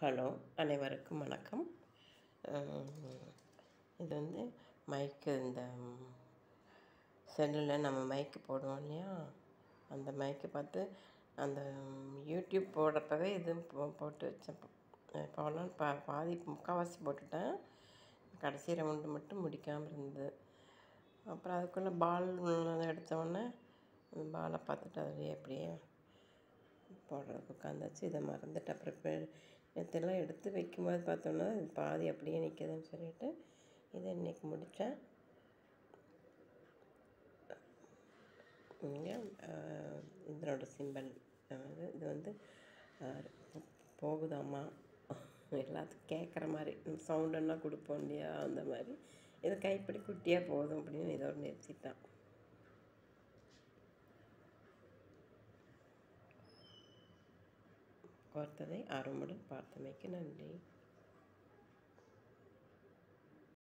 Hello, அனைவருக்கும் வணக்கம். இது வந்து மைக்கு இந்த செல்லில் நம்ம மைக்கு போடுவோம் இல்லையா, அந்த மைக்கை பார்த்து அந்த யூடியூப் போடுறப்பவே இது போட்டு வச்சேன். இப்போலாம் பாதி முக்கால்வாசி போட்டுட்டேன். கடைசி ரவுண்டு மட்டும் முடிக்காமல் இருந்தது. அப்புறம் அதுக்குள்ளே பால் எடுத்தோடனே அந்த பாலை பார்த்துட்டு அதுலேயே அப்படியே போடுறதுக்கு உட்காந்தாச்சு. இதை மறந்துட்டு அப்புறம் நேற்றெல்லாம் எடுத்து வைக்கும்போது பார்த்தோன்னா இது பாதி அப்படியே நிற்கிதுன்னு சொல்லிவிட்டு இதை இன்றைக்கி முடித்தேன். இங்கே இதனோட சிம்பல் இது வந்து போகுதாம்மா, எல்லாத்துக்கும் கேட்குற மாதிரி சவுண்டெல்லாம் கொடுப்போம் இல்லையா, அந்த மாதிரி இது கைப்பிடி குட்டியாக போதும் அப்படின்னு இதோட நிறுத்திட்டான். கோர்த்ததை ஆர்வமுடன் பார்த்தமைக்கு நன்றி.